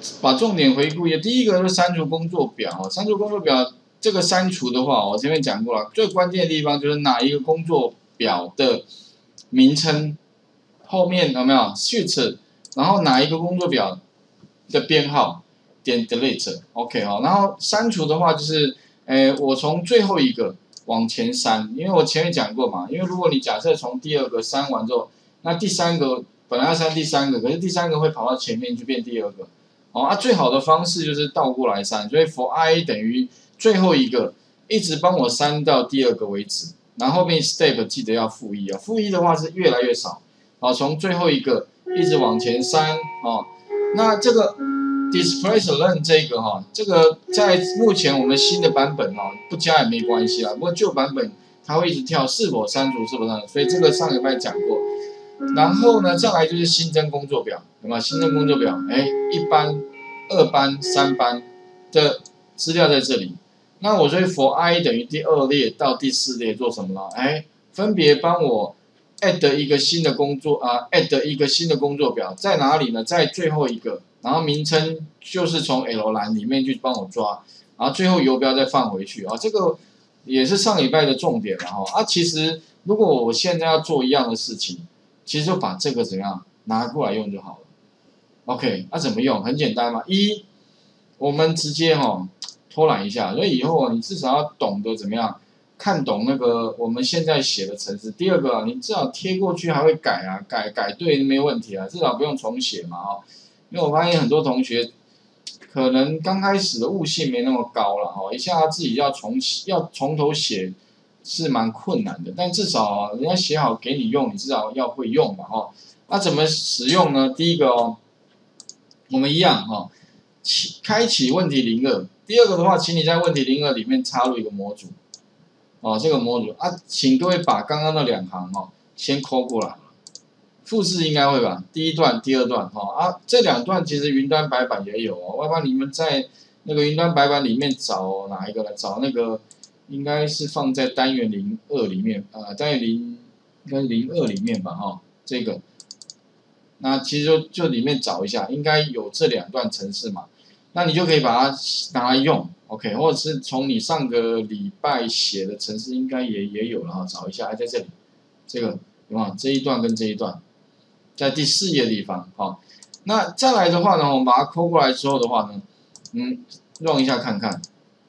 把重点回顾一下。第一个是删除工作表，删除工作表这个删除的话，我前面讲过了，最关键的地方就是哪一个工作表的名称后面有没有 Shift， 然后哪一个工作表的编号点 Delete，OK 哈，然后删除的话就是，我从最后一个往前删，因为我前面讲过嘛，因为如果你假设从第二个删完之后，那第三个本来要删第三个，可是第三个会跑到前面去变第二个，最好的方式就是倒过来删，所以 for I 等于最后一个，一直帮我删到第二个为止，然后后面 step 记得要负一啊，负一的话是越来越少，从最后一个一直往前删，那这个 displace learn 这个这个在目前我们新的版本不加也没关系啦，不过旧版本它会一直跳是否删除是否删除，所以这个上礼拜讲过。然后呢，再来就是新增工作表，有没有新增工作表？一班、二班、三班的资料在这里。那我所以 for I 等于第2列到第4列做什么呢？分别帮我 add 一个新的工作add 一个新的工作表，在哪里呢？在最后一个，然后名称就是从 L 栏里面去帮我抓，然后最后游标再放回去这个也是上礼拜的重点了其实如果我现在要做一样的事情，其实就把这个怎样拿过来用就好了。OK， 怎么用？很简单嘛。我们直接偷懒一下，所以以后你至少要懂得怎么样看懂那个我们现在写的程式。第二个你至少贴过去还会改改对没问题至少不用重写嘛因为我发现很多同学可能刚开始的悟性没那么高了一下自己要从头写是蛮困难的，但至少人家写好给你用，你至少要会用嘛那怎么使用呢？第一个我们一样开启问题02。第二个的话，请你在问题02里面插入一个模组这个模组请各位把刚刚那2行先抠过来，复制应该会吧？第一段、第二段这2段其实云端白板也有要不然你们在那个云端白板里面找哪一个呢？找那个应该是放在单元02里面单元应该是02里面吧这个，那其实就里面找一下，应该有这2段程式嘛，那你就可以把它拿来用 ，OK， 或者是从你上个礼拜写的程式应该也有了找一下，在这里，这个有没有这一段跟这一段，在第4页的地方那再来的话呢，我们把它抠过来之后的话呢用一下看看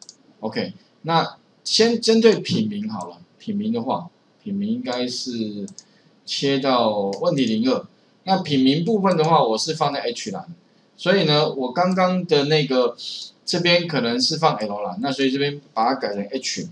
，OK， 那先针对品名好了，品名的话，品名应该是切到问题02。那品名部分的话，我是放在 H 栏，所以呢，我刚刚的那个这边可能是放 L 栏，那所以这边把它改成 H，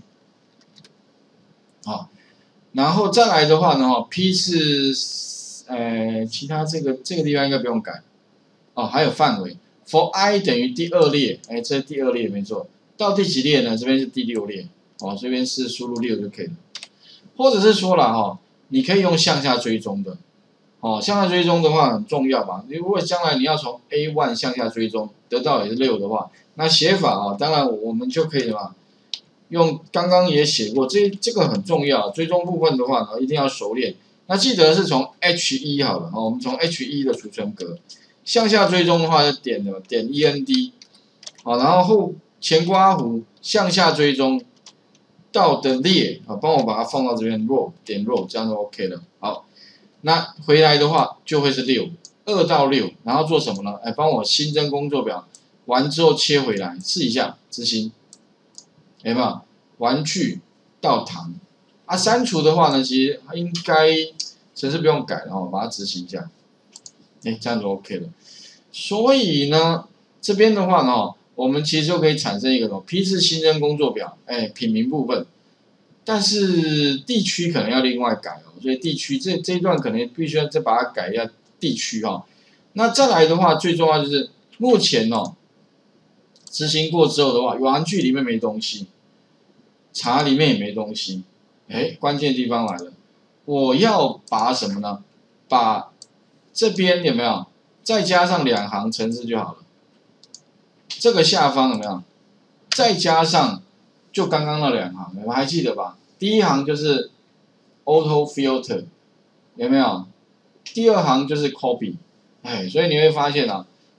然后再来的话呢，P 是其他这个地方应该不用改还有范围 ，for I 等于第2列，这是第2列没错，到第几列呢？这边是第6列，这边是输入6就可以了，或者是说了你可以用向下追踪的。向下追踪的话很重要嘛。如果将来你要从 A1 向下追踪，得到也是6的话，那写法当然我们就可以用刚刚也写过，这个很重要。追踪部分的话一定要熟练。那记得是从 H1 好了我们从 H1 的储存格向下追踪的话，就点 END， 然后前括弧向下追踪到的列帮我把它放到这边 row 点 row， 这样就 OK 了。好。那回来的话就会是6 ，2到6，然后做什么呢？帮我新增工作表，完之后切回来试一下执行，有没有？玩具到糖删除的话呢，其实应该程式不用改了把它执行一下，这样就 OK 了。所以呢，这边的话呢，我们其实就可以产生一个批次新增工作表，品名部分。但是地区可能要另外改所以地区这一段可能必须要再把它改一下地区那再来的话，最重要就是目前执行过之后的话，玩具里面没东西，查里面也没东西，关键地方来了，我要把什么呢？把这边有没有再加上2行程式就好了？这个下方有没有再加上？就刚刚那2行，你们还记得吧？第一行就是 auto filter， 有没有？第2行就是 copy，所以你会发现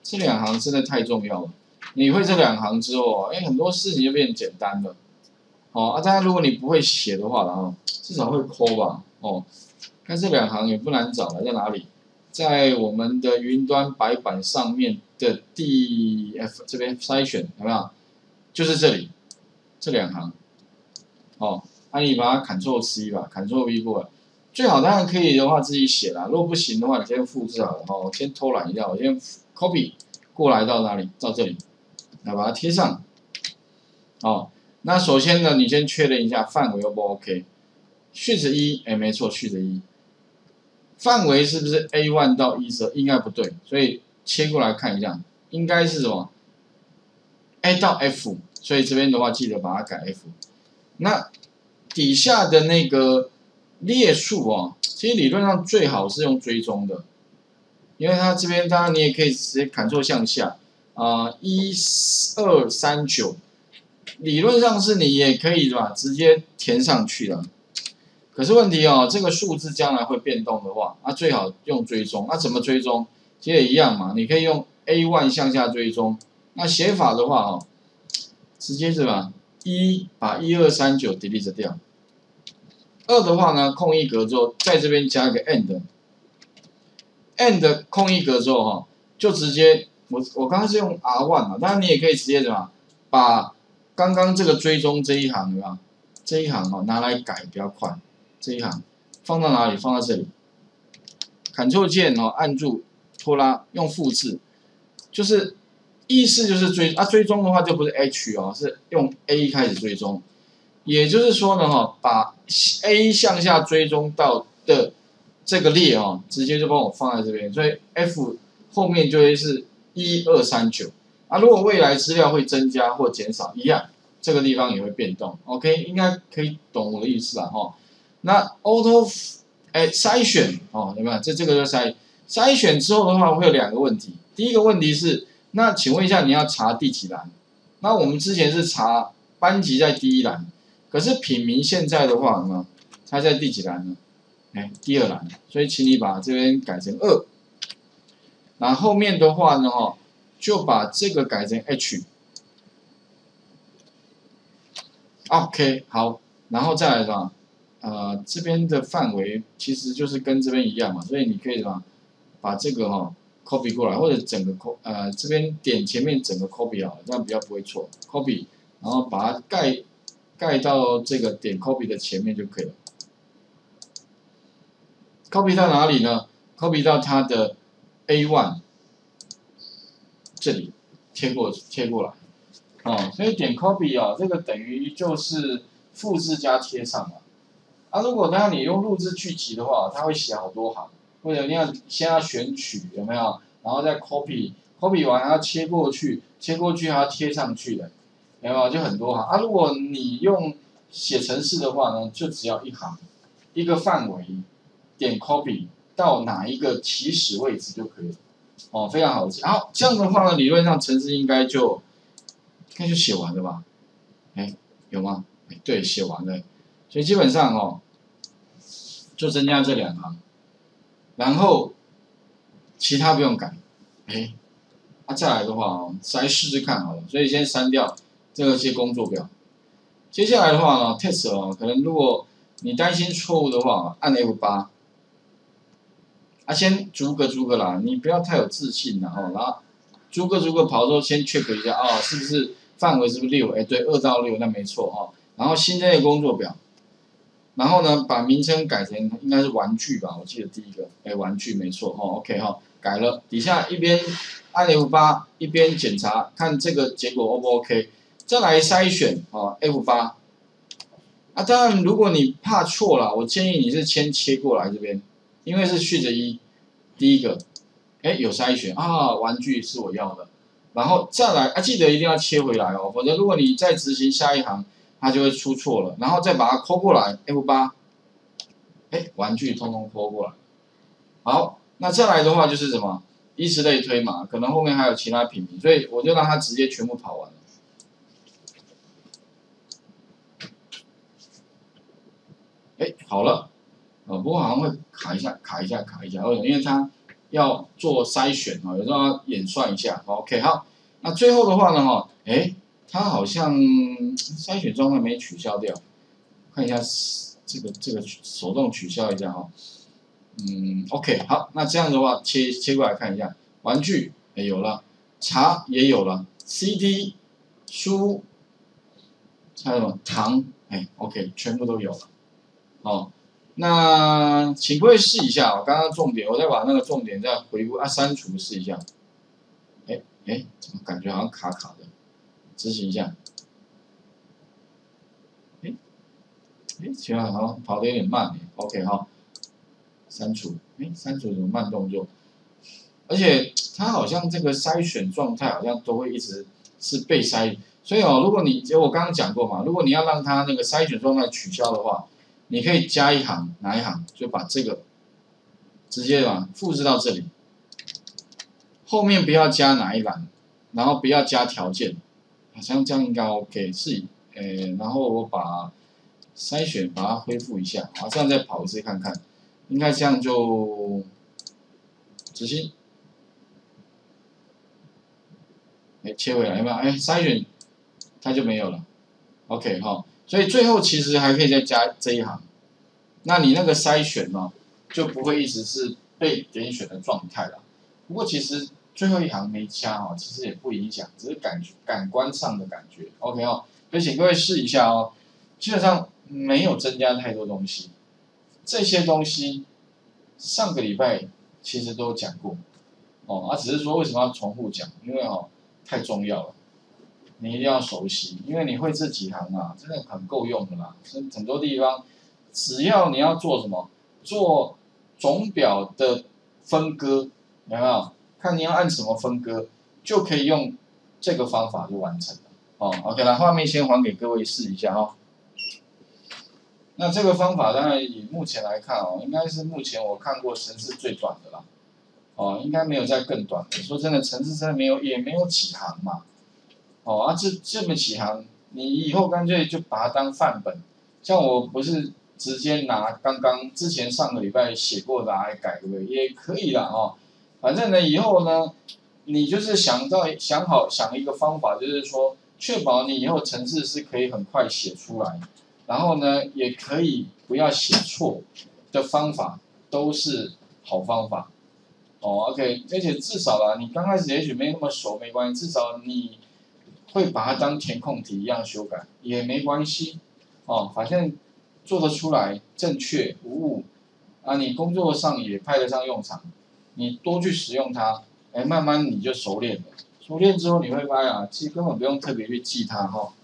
这2行真的太重要了。你会这2行之后，哎，很多事情就变简单了。哦啊，当然如果你不会写的话，然后至少会抠吧。哦，看这2行也不难找了，在哪里？在我们的云端白板上面的这边筛选有没有？就是这里，这2行。哦，那你把它 Ctrl+C 吧，Ctrl+V 过来。最好当然可以的话自己写啦，如果不行的话，你先复制好了哈。我先偷懒一下，我先 copy 过来到哪里？到这里，来把它贴上。哦，那首先呢，你先确认一下范围 O 不 OK？Shift 1，哎，没错，Shift 1。范围是不是 A1 到12？应该不对，所以切过来看一下，应该是什么 ？A 到 F， 所以这边的话记得把它改 F。那底下的那个列数哦，其实理论上最好是用追踪的，因为它这边当然你也可以直接 Ctrl 向下1239，理论上是你也可以吧，直接填上去了。可是问题哦，这个数字将来会变动的话，那最好用追踪。那怎么追踪？其实也一样嘛，你可以用 A1 向下追踪。那写法的话哦，直接是吧？把1239 delete 掉。2的话呢，空一格之后，在这边加一个 end 空一格之后哈，就直接我刚刚是用 R1 嘛，当然你也可以直接怎么把刚刚这个追踪这一行对吧？这一行哦拿来改比较快。这一行放到哪里？放到这里。Ctrl 键哦，按住拖拉，用复制，就是意思就是追踪的话就不是 H 哦，是用 A 开始追踪。也就是说呢哈，把 A 向下追踪到的这个列哦，直接就帮我放在这边，所以 F 后面就会是1239。啊，如果未来资料会增加或减少，一样，这个地方也会变动。OK， 应该可以懂我的意思了哈。那 Auto 筛选哦，有没有？这个就筛选之后的话，会有2个问题。第一个问题是，那请问一下，你要查第几栏？那我们之前是查班级在第1栏，可是品名现在的话呢，它在第几栏呢？哎，第2栏，所以请你把这边改成2。然后后面的话呢，哈，就把这个改成 H。OK， 好，然后再来什么？这边的范围其实就是跟这边一样嘛，所以你可以什么，把这个copy 过来，或者整个这边点前面整个 copy 好了，这样比较不会错。copy， 然后把它盖到这个点 copy 的前面就可以了。copy 到哪里呢 ？copy 到它的 A1 这里贴过来。哦，所以点 copy 哦，这个等于就是复制加贴上了。啊，如果当然你用录制剧集的话，它会写好多行，或者你先要选取有没有，然后再 copy 完还要切过去还要贴上去的，有没有？就很多行。啊，如果你用写程式的话呢，就只要一行，一个范围，点 copy 到哪一个起始位置就可以了。哦，非常好记。好，这样的话呢，理论上程式应该就写完了吧？哎，有吗？哎，对，写完了。所以基本上哦，就增加这2行，然后其他不用改。哎，再来的话哦，再试试看好了。所以先删掉这些工作表。接下来的话呢 ，test 哦，可能如果你担心错误的话，按 F8。先逐个啦，你不要太有自信啦哦，然后逐个跑之后先 check 一下哦，是不是范围是不是6？哎，对，2到6，那没错哈。然后新增的工作表，然后呢把名称改成应该是玩具吧，我记得第一个，哎，玩具没错哈 ，OK 哈，改了，底下一边按 F8一边检查看这个结果 O 不 OK， 再来筛选F8。当然如果你怕错了，我建议你是先切过来这边。因为是Shift1，第一个，哎，有筛选啊，玩具是我要的，然后再来记得一定要切回来哦，否则如果你再执行下一行，它就会出错了，然后再把它抠过来 F8，哎，玩具通通抠过来，好，那再来的话就是什么，以此类推嘛，可能后面还有其他品名，所以我就让它直接全部跑完了。哎，好了。不过好像会卡一下，因为它要做筛选哦，有时候要演算一下。OK， 好，那最后的话呢，它好像筛选状态没取消掉，看一下这个手动取消一下OK， 好，那这样的话切过来看一下，玩具也有了，茶也有了 ，CD 书，还有什么糖，OK， 全部都有了。哦，那请各位试一下刚刚重点，我再把那个重点再回顾删除试一下。怎么感觉好像卡卡的？执行一下。奇怪，好像跑得有点慢OK 删除。删除怎么慢动作？而且它好像这个筛选状态好像都会一直是被筛，所以如果我刚刚讲过嘛，如果你要让它那个筛选状态取消的话，你可以加一行，哪一行就把这个直接复制到这里，后面不要加哪一栏，然后不要加条件，好像这样应该 OK 是然后我把筛选把它恢复一下，这样再跑一次看看，应该这样就执行。切回来有没有？筛选它就没有了。OK 所以最后其实还可以再加这一行，那你那个筛选就不会一直是被点选的状态了。不过其实最后一行没加其实也不影响，只是感官上的感觉。OK 所以请各位试一下基本上没有增加太多东西，这些东西上个礼拜其实都讲过只是说为什么要重复讲，因为太重要了，你一定要熟悉，因为你会这几行真的很够用的啦。很多地方，只要你要做什么，做总表的分割，有没有？看你要按什么分割，就可以用这个方法就完成了。OK 了，画面先还给各位试一下那这个方法当然以目前来看应该是目前我看过程式最短的啦。应该没有再更短的。说真的，程式真的也没有几行嘛。这么几行，你以后干脆就把它当范本。像我不是直接拿刚刚之前上个礼拜写过的来改，对不对？也可以啦反正呢，以后呢，你就是想一个方法，就是说确保你以后程式是可以很快写出来，然后呢，也可以不要写错的方法，都是好方法。OK， 而且至少啦，你刚开始也许没那么熟，没关系，至少你会把它当填空题一样修改，也没关系。反正做得出来，正确无误你工作上也派得上用场，你多去使用它，慢慢你就熟练了。熟练之后你会发现其实根本不用特别去记它